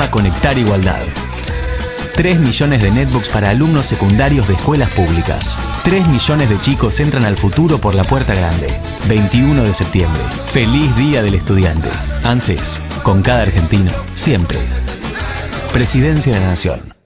a conectar igualdad. 3 millones de netbooks para alumnos secundarios de escuelas públicas. 3 millones de chicos entran al futuro por la puerta grande. 21 de septiembre. Feliz Día del Estudiante. ANSES. Con cada argentino. Siempre. Presidencia de la Nación.